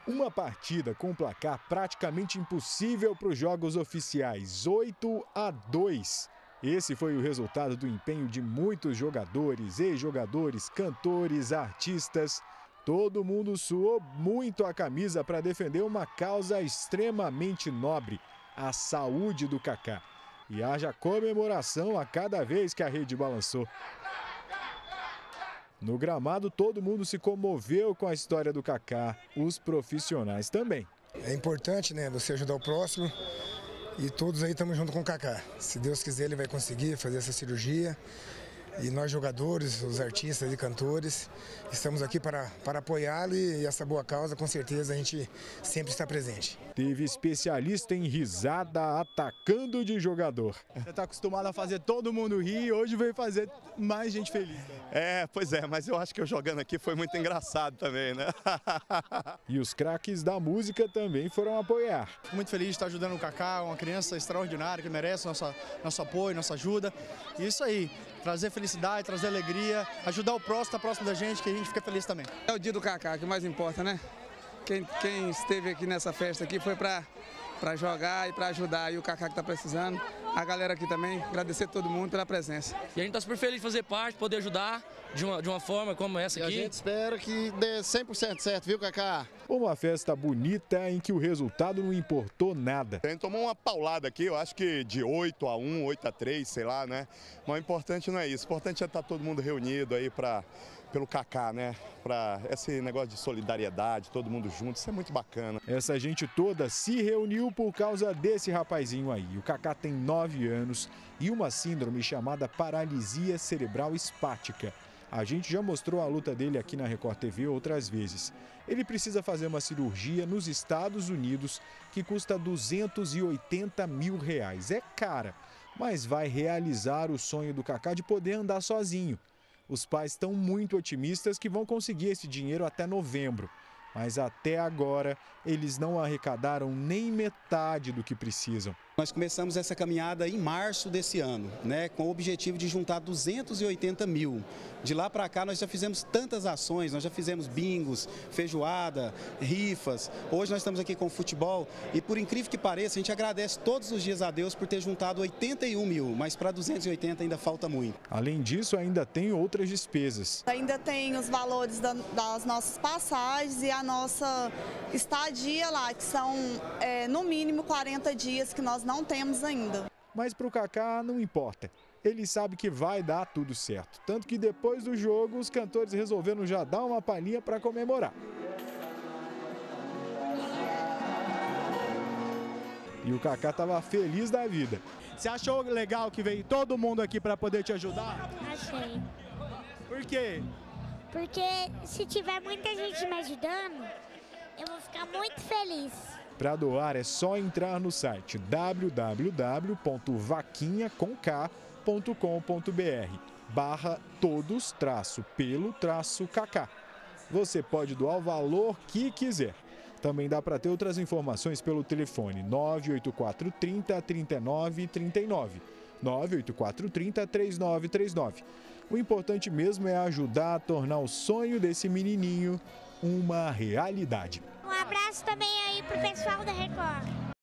Uma partida com um placar praticamente impossível para os jogos oficiais, 8-2. Esse foi o resultado do empenho de muitos jogadores, ex-jogadores, cantores, artistas. Todo mundo suou muito a camisa para defender uma causa extremamente nobre, a saúde do Kaká. E haja comemoração a cada vez que a rede balançou. No gramado, todo mundo se comoveu com a história do Kaká, os profissionais também. É importante, né, você ajudar o próximo e todos aí estamos junto com o Kaká. Se Deus quiser, ele vai conseguir fazer essa cirurgia. E nós jogadores, os artistas e cantores, estamos aqui para apoiá-lo e essa boa causa, com certeza, a gente sempre está presente. Teve especialista em risada atacando de jogador. Você está acostumado a fazer todo mundo rir, hoje veio fazer mais gente feliz. Pois é, mas eu acho que eu jogando aqui foi muito engraçado também, né? E os craques da música também foram apoiar. Fico muito feliz de estar ajudando o Kaká, uma criança extraordinária que merece nosso apoio, nossa ajuda. E isso aí, trazer felicidade, trazer alegria, ajudar o próximo, estar próximo da gente, que a gente fica feliz também. É o dia do Kaká que mais importa, né? Quem esteve aqui nessa festa aqui foi para jogar e para ajudar e o Kaká que está precisando. A galera aqui também, agradecer a todo mundo pela presença. E a gente está super feliz de fazer parte, poder ajudar de uma forma como essa aqui. E a gente espera que dê 100% certo, viu, Kaká? Uma festa bonita em que o resultado não importou nada. A gente tomou uma paulada aqui, eu acho que de 8-1, 8-3, sei lá, né? Mas o importante não é isso, o importante é estar todo mundo reunido aí pelo Kaká, né? Para esse negócio de solidariedade, todo mundo junto, isso é muito bacana. Essa gente toda se reuniu por causa desse rapazinho aí. O Kaká tem 9 anos e uma síndrome chamada paralisia cerebral espástica. A gente já mostrou a luta dele aqui na Record TV outras vezes. Ele precisa fazer uma cirurgia nos Estados Unidos que custa R$280 mil. É cara, mas vai realizar o sonho do Kaká de poder andar sozinho. Os pais estão muito otimistas que vão conseguir esse dinheiro até novembro. Mas até agora, eles não arrecadaram nem metade do que precisam. Nós começamos essa caminhada em março desse ano, né, com o objetivo de juntar 280 mil. De lá para cá nós já fizemos tantas ações, nós já fizemos bingos, feijoada, rifas. Hoje nós estamos aqui com o futebol e, por incrível que pareça, a gente agradece todos os dias a Deus por ter juntado 81 mil, mas para 280 ainda falta muito. Além disso, ainda tem outras despesas. Ainda tem os valores das nossas passagens e a nossa estadia lá, que são no mínimo 40 dias que nós não temos ainda. Mas para o Kaká não importa. Ele sabe que vai dar tudo certo. Tanto que depois do jogo, os cantores resolveram já dar uma palhinha para comemorar. E o Kaká estava feliz da vida. Você achou legal que veio todo mundo aqui para poder te ajudar? Achei. Por quê? Porque se tiver muita gente me ajudando, eu vou ficar muito feliz. Para doar é só entrar no site www.vaquinhaconcá.com.br/todos-pelo-Kaká. Você pode doar o valor que quiser. Também dá para ter outras informações pelo telefone 984 30 39 39, 984 30 3939. O importante mesmo é ajudar a tornar o sonho desse menininho uma realidade. Um abraço também aí pro pessoal da Record.